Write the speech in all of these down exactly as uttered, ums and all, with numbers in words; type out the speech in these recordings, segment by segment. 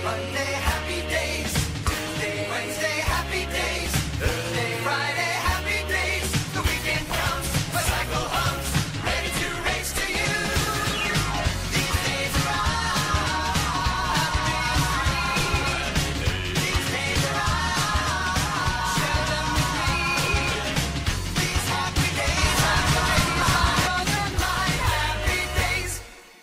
Monday, happy days. Tuesday, Wednesday, happy days. Thursday, Friday, happy days. The weekend comes, my cycle hums, ready to race to you. These days are all these days are all share them with me. These happy days are my happy days.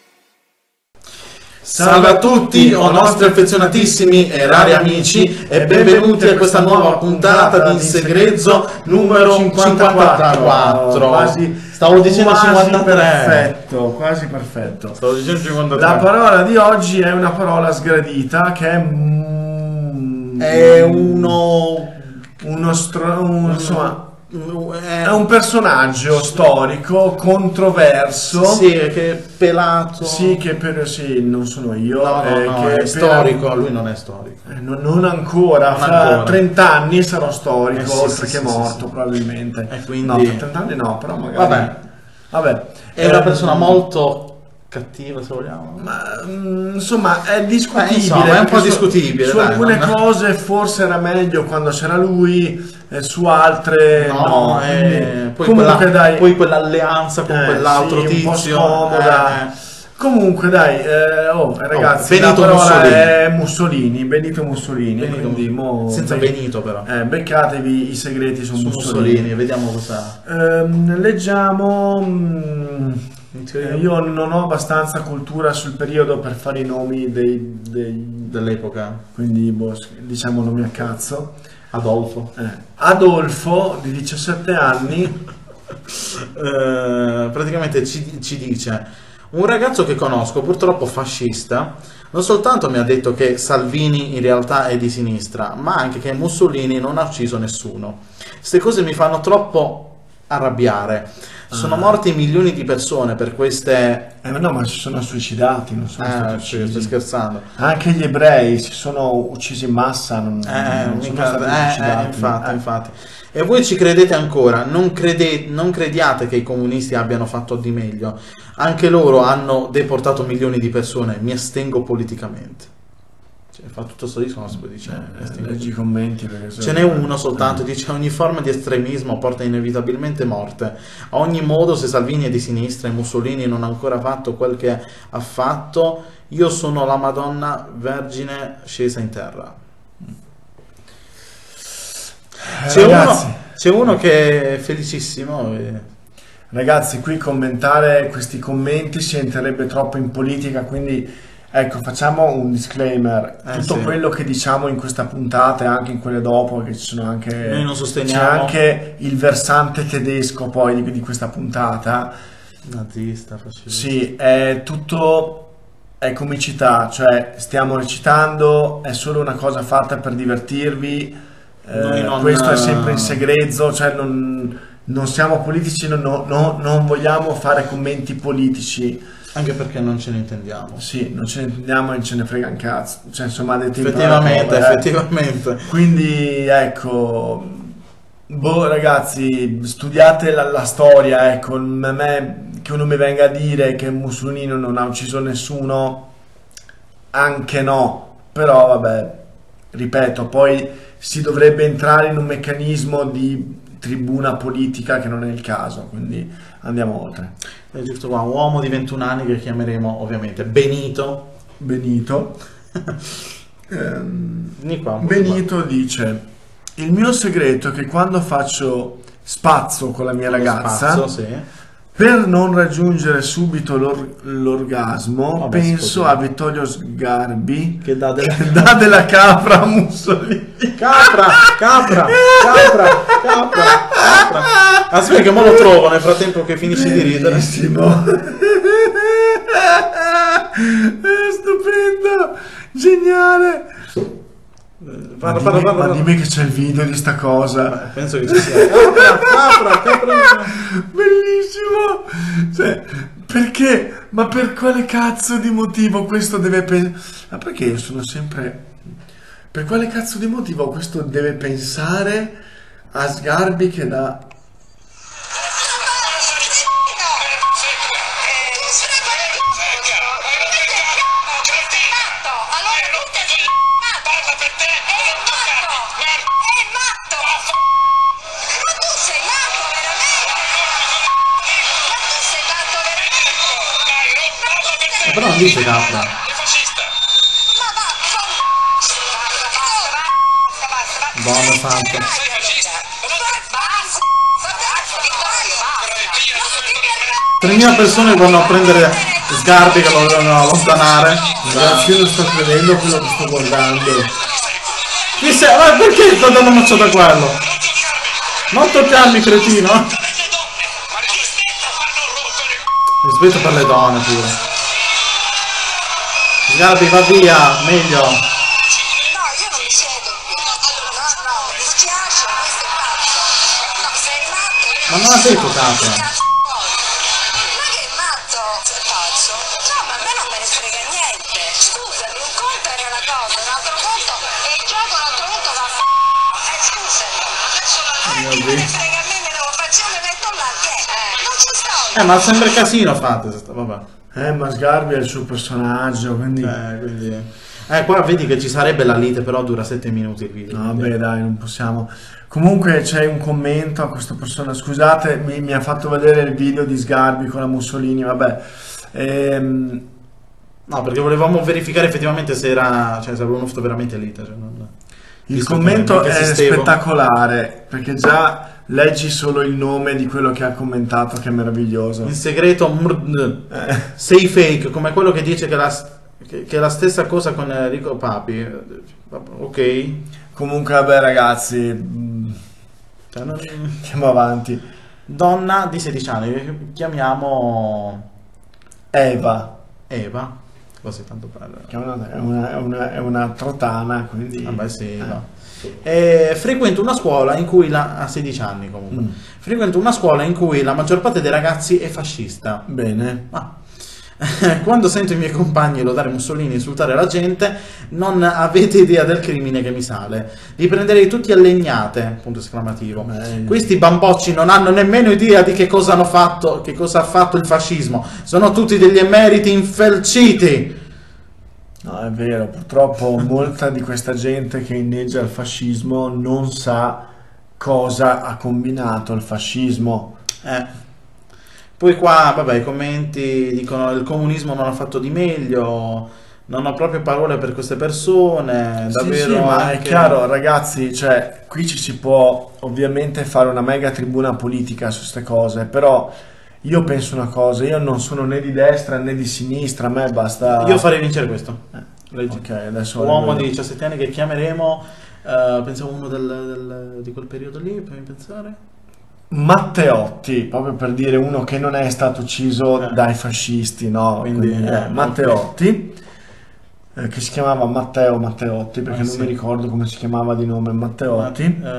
Salve a tutti, o nostri affezionatissimi e rari amici, e benvenuti a questa nuova puntata di Segrezo numero cinquantaquattro. Quasi, Stavo dicendo quasi cinquantatré. perfetto, quasi perfetto. Stavo dicendo cinquantatré. La parola di oggi è una parola sgradita che è mm, È uno... uno stro, un- insomma, È è un personaggio storico controverso. Sì, che è pelato. Sì, che per sì, non sono io, No, no, eh, no, che è per- storico, lui non è storico. Eh, non, non ancora, Non fra ancora. trenta anni sarò storico, Eh, sì, oltre sì, che sì, morto sì. probabilmente. E quindi- No, per trenta anni no, però magari... Vabbè, Vabbè. è una Eh, persona molto cattiva, se vogliamo. Ma, mm, insomma, è discutibile. Eh, insomma, è un po' perché su- discutibile, Su dai, alcune non- cose forse era meglio quando c'era lui, e su altre no. No, eh, quindi- poi, comunque quella- dai, poi quell'alleanza con eh, quell'altro sì, un po' tizio. scomoda. eh, Comunque dai, eh, oh, ragazzi, Benito la parola Mussolini. è Mussolini, Benito Mussolini, Benito quindi mo- senza be- Benito però. eh, beccatevi i segreti su, Su Mussolini. Mussolini, vediamo cosa. Ehm, leggiamo. mm, In teoria- eh, io non ho abbastanza cultura sul periodo per fare i nomi dei, dei- dell'epoca. quindi boh, diciamo nomi a cazzo. Adolfo. Eh, Adolfo di diciassette anni. Eh, praticamente ci, ci dice: un ragazzo che conosco, purtroppo fascista, non soltanto mi ha detto che Salvini in realtà è di sinistra, ma anche che Mussolini non ha ucciso nessuno. Queste cose mi fanno troppo arrabbiare. Sono Ah. morti milioni di persone per queste... Eh, ma no, ma si sono suicidati, non sono stati Eh, sì, uccisi. sto scherzando. Anche gli ebrei si sono uccisi in massa, non, Eh, non sono mica- stati eh, suicidati. eh, infatti, Eh. infatti. E voi ci credete ancora? Non, crede- non crediate che i comunisti abbiano fatto di meglio. Anche loro hanno deportato milioni di persone. Mi astengo politicamente. Cioè, fa tutto sto disco, non si può dire. mi Eh, astengo. leggi i commenti perché Ce n'è uno soltanto, dice: ogni forma di estremismo porta inevitabilmente morte. A ogni modo, se Salvini è di sinistra e Mussolini non ha ancora fatto quel che ha fatto, io sono la Madonna Vergine scesa in terra. C'è ragazzi. uno, c'è uno che è felicissimo. E... Ragazzi, qui commentare questi commenti si entrerebbe troppo in politica, quindi ecco, facciamo un disclaimer. Eh, Tutto sì. quello che diciamo in questa puntata e anche in quelle dopo, che ci sono anche... Noi non C'è sosteniamo anche il versante tedesco poi di, di questa puntata. nazista, fascista. Sì, è tutto... è comicità, cioè stiamo recitando, è solo una cosa fatta per divertirvi. Eh, Noi non- questo è sempre in segreto, cioè non, non siamo politici, non, no- no- non vogliamo fare commenti politici. Anche perché non ce ne intendiamo. Sì, non ce ne intendiamo e ce ne frega un cazzo. Cioè, insomma, dei tempi Effettivamente, alla cova, eh. effettivamente. Quindi, ecco, boh, ragazzi, studiate la, la storia, ecco, a me che uno mi venga a dire che Mussolini non ha ucciso nessuno, anche no, però vabbè, ripeto, poi si dovrebbe entrare in un meccanismo di tribuna politica che non è il caso, quindi andiamo oltre. È giusto qua, uomo di ventuno anni che chiameremo ovviamente Benito. Benito. Ehm, Vieni qua. Benito dice: il mio segreto è che quando faccio spazzo con la mia Lo ragazza, spazio, sì. per non raggiungere subito l'or- l'orgasmo, Vabbè, penso scusa. a Vittorio Sgarbi Che dà della... che dà della capra a Mussolini. Capra, capra, capra, capra, capra. Aspetta che mo lo trovo nel frattempo che finisci di ridere. Bellissimo. È stupendo, geniale. Parla, ma parla, dimmi, parla. ma dimmi che c'è il video di sta cosa. Penso che ci sia. Capra, capra, capra. Bellissimo. Cioè, perché? Ma per quale cazzo di motivo questo deve pensare? Ma perché io sono sempre... Per quale cazzo di motivo questo deve pensare a Sgarbi che dà... Allora buttati niente, È non matto! toccarmi. Guarda. È matto! Ma tu sei matto veramente! Ma tu sei matto veramente! Dai, non parlo per te. Però non dice capra. È fascista. Ma va, fa... Basta, basta, basta, basta. Buono santo. Sei fascista. Basta! Basta! tremila persone vanno a prendere Sgarbi che lo devono allontanare. Ragazzi, io non sto credendo a quello che sto guardando. Chi sei? Ma perché sto dando mazzata a quello? Non toccarmi, cretino. Le donne, ma rispetto a non rompere. Rispetto per le donne pure. Sgarbi, va via, meglio. No, io non mi siedo qui. No, no, mi dispiace, questo è pazzo. No, sei matto. io Ma non ha detto capra. Che cazzo vuoi? Ma che matto? Sei pazzo? No, ma a me non me ne frega niente. Scusami, un conto era una cosa, un altro conto è il gioco, un altro conto va a f***o. Eh, scusami. Eh, Mio chi me Dio. ne frega a me, me lo faccio, mi metto là, che è? Non ci sto io. Eh, ma sembra casino fate. Vabbè. Eh, ma Sgarbi è il suo personaggio, quindi... Eh, quindi... Eh, qua vedi che ci sarebbe la lite, però dura sette minuti il video. No, quindi- vabbè, dai, non possiamo. Comunque c'è un commento a questa persona. Scusate, mi, mi ha fatto vedere il video di Sgarbi con la Mussolini. Vabbè, Ehm, No, perché volevamo verificare effettivamente se era... Cioè, se avevano fatto veramente lite. Cioè, non... il Visto commento che- che è esistevo. spettacolare perché già leggi solo il nome di quello che ha commentato, che è meraviglioso. In segreto, mrd, Eh, sei fake, come quello che dice che, la, che, che è la stessa cosa con Enrico Papi. Eh, vabbè, ok. comunque, vabbè, ragazzi, mm, Cioè, non- andiamo avanti. Donna di sedici anni, chiamiamo Eva, Eva. Così tanto per... che è una, è una, è una, è una trotana, quindi... Vabbè, sì, Eva. Eh, frequento una scuola in cui la... a sedici anni comunque. Mm. Frequento una scuola in cui la maggior parte dei ragazzi è fascista. Bene. Ah. Quando sento i miei compagni lodare Mussolini e insultare la gente, non avete idea del crimine che mi sale. Li prenderei tutti a legnate, punto esclamativo. Meglio. Questi bambocci non hanno nemmeno idea di che cosa hanno fatto, che cosa ha fatto il fascismo. Sono tutti degli emeriti infelciti. No, è vero, purtroppo molta di questa gente che inneggia al fascismo non sa cosa ha combinato il fascismo. Eh. Poi qua, vabbè, i commenti dicono il comunismo non ha fatto di meglio, non ho proprio parole per queste persone, davvero. Sì, sì, ma è anche- chiaro, ragazzi, cioè, qui ci si può ovviamente fare una mega tribuna politica su queste cose, però io penso una cosa, io non sono né di destra né di sinistra, a me basta... Io farei vincere questo. Leggi. Ok, adesso... Uomo di diciassette anni che chiameremo, eh, pensiamo uno del, del- di quel periodo lì, fammi pensare. Matteotti, proprio per dire uno che non è stato ucciso Eh. dai fascisti, no? Quindi, Quindi, eh, eh, Matteotti, eh, che si chiamava Matteo Matteotti, perché Ah, non sì. mi ricordo come si chiamava di nome Matteotti. Eh,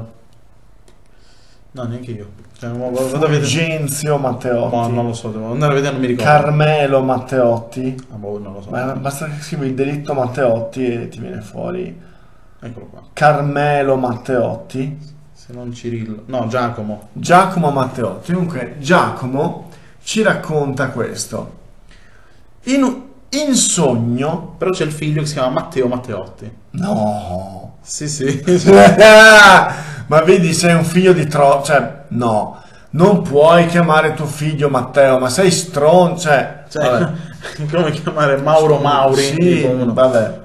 no, neanche io. Cioè, mo- vado a vedere. Fulgenzio Matteotti, No, non lo so, devo andare a vedere, non mi ricordo. Carmelo Matteotti. Ah, boh, non lo so. Ma basta che scrivi il delitto Matteotti e ti viene fuori Eccolo qua. Carmelo Matteotti. Se non Cirillo. No, Giacomo. Giacomo Matteotti. Dunque, Giacomo ci racconta questo. In, in sogno... Però c'è il figlio che si chiama Matteo Matteotti. No! Sì, sì. Ma vedi, sei un figlio di tro... Cioè, no. Non puoi chiamare tuo figlio Matteo, ma sei stron... Cioè, Cioè, vabbè. come chiamare Mauro Mauri? Sì, tipo uno. vabbè.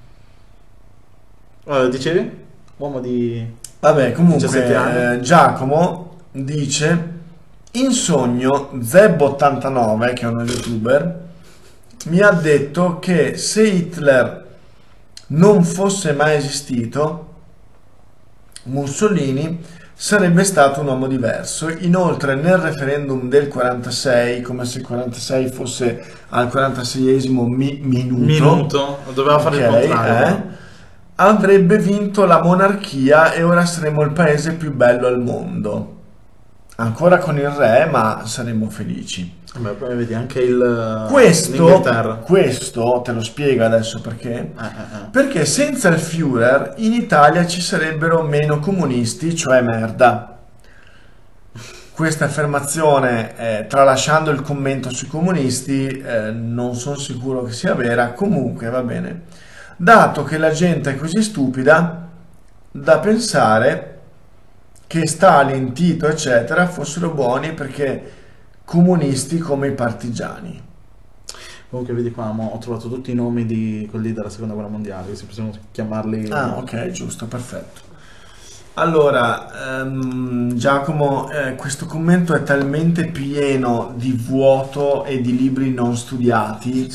Vabbè, dicevi? Uomo di... Vabbè, comunque, diciassette anni. eh, Giacomo dice: in sogno Zeb ottantanove, che è uno youtuber, mi ha detto che se Hitler non fosse mai esistito, Mussolini sarebbe stato un uomo diverso. Inoltre nel referendum del quarantasei, come se il quarantasei fosse al quarantaseiesimo mi- minuto, Minuto. Doveva fare il ok, contrario. eh, avrebbe vinto la monarchia e ora saremmo il paese più bello al mondo. Ancora con il re, ma saremmo felici. Vabbè, poi vedi anche il... Questo, l'Inghilterra. questo te lo spiego adesso perché. Eh, eh, eh. Perché senza il Führer in Italia ci sarebbero meno comunisti, cioè merda. Questa affermazione, eh, tralasciando il commento sui comunisti, eh, non sono sicuro che sia vera, comunque va bene. dato che la gente è così stupida da pensare che Stalin, Tito, eccetera, fossero buoni perché comunisti come i partigiani. Comunque vedi qua, mo ho trovato tutti i nomi di quelli della seconda guerra mondiale, se possiamo chiamarli. Ah, ok, giusto, perfetto. Allora, ehm, Giacomo, eh, questo commento è talmente pieno di vuoto e di libri non studiati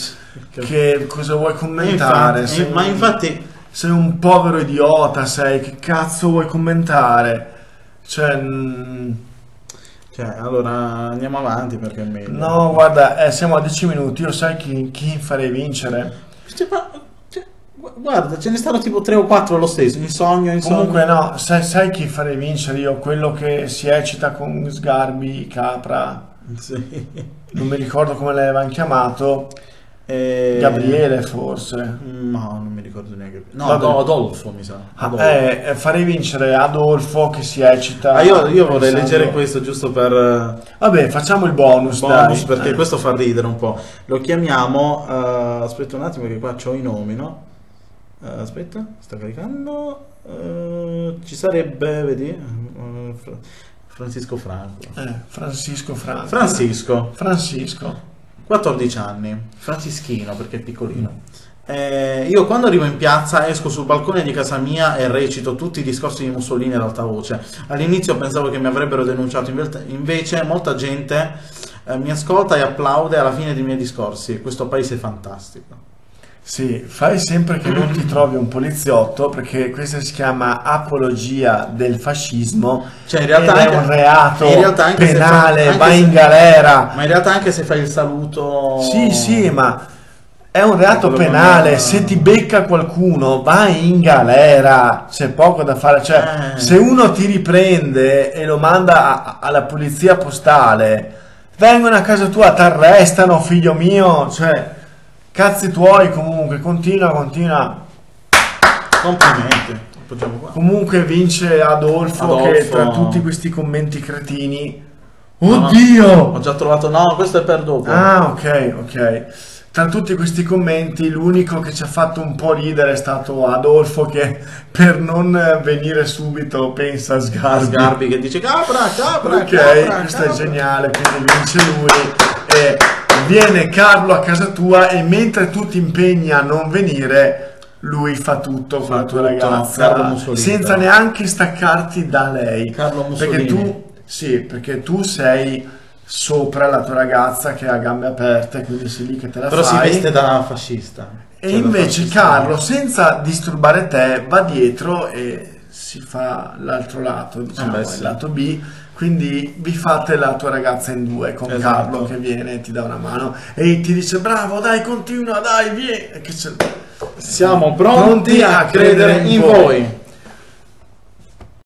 che cosa vuoi commentare? Infatti- Sei ma un- infatti sei un povero idiota, sei, che cazzo vuoi commentare? Cioè, mm, cioè, allora andiamo avanti perché è meglio. no, guarda, eh, siamo a dieci minuti, io sai chi, chi farei vincere? Cioè, ma- cioè, gu- guarda, ce ne stanno tipo tre o quattro lo stesso, in sogno, in Comunque sogno. no, sai, sai chi farei vincere io? Quello che si eccita con Sgarbi, Capra, Sì. non mi ricordo come l'avevano chiamato, Eh, Gabriele forse. No, non mi ricordo neanche. No, Vabbè. Ad- Adolfo mi sa. Ah, Adolfo. eh, eh, farei vincere Adolfo che si eccita. Ah, io, io vorrei pensando- leggere questo giusto per eh, Vabbè, facciamo il bonus, bonus, dai. perché Eh. questo fa ridere un po'. Lo chiamiamo. eh, aspetta un attimo, che qua c'ho i nomi, no? Eh, aspetta, sta caricando. Eh, ci sarebbe, vedi? eh, Fra- Francisco Franco. Eh, Francisco Franco. Francisco, Francisco. quattordici anni, Francischino perché è piccolino. Eh, io quando arrivo in piazza esco sul balcone di casa mia e recito tutti i discorsi di Mussolini ad alta voce. All'inizio pensavo che mi avrebbero denunciato, inve- invece molta gente eh, mi ascolta e applaude alla fine dei miei discorsi. Questo paese è fantastico. Sì, fai sempre che non ti trovi un poliziotto perché questa si chiama apologia del fascismo. Cioè, in realtà ed è anche- un reato in realtà anche se penale, fa- anche vai se- in galera. Ma in realtà anche se fai il saluto... Sì, sì, ma è un reato Quello penale. non- Se ti becca qualcuno, vai in galera. C'è poco da fare. Cioè, Eh. se uno ti riprende e lo manda a- alla polizia postale, vengono a casa tua, ti arrestano, figlio mio. Cioè, cazzi tuoi comunque. Continua, continua. Complimenti. Appoggiamo qua. Comunque vince Adolfo, Adolfo. che tra tutti questi commenti cretini. No, no, Oddio! Ho già trovato... No, questo è per dopo. Ah, ok, ok. Tra tutti questi commenti, l'unico che ci ha fatto un po' ridere è stato Adolfo, che per non venire subito pensa a Sgarbi. Sgarbi che dice capra, capra, Ok, capra, questo capra. è geniale, quindi vince lui e viene Carlo a casa tua e mentre tu ti impegni a non venire, lui fa tutto con Fa la tua tutto, ragazza, Carlo Mussolini, senza però. neanche staccarti da lei. Carlo Mussolini. Perché tu, sì, perché tu sei sopra la tua ragazza che ha gambe aperte, quindi sei lì che te la Però si fai. veste da fascista. E Cioè, da invece fascista. Carlo, senza disturbare te, va dietro e si fa l'altro lato, diciamo, Eh beh, il sì. lato B. Quindi vi fate la tua ragazza in due con Esatto. Carlo che viene e ti dà una mano e ti dice bravo, dai, continua, dai, vieni. E che c'è- Siamo pronti a credere in voi.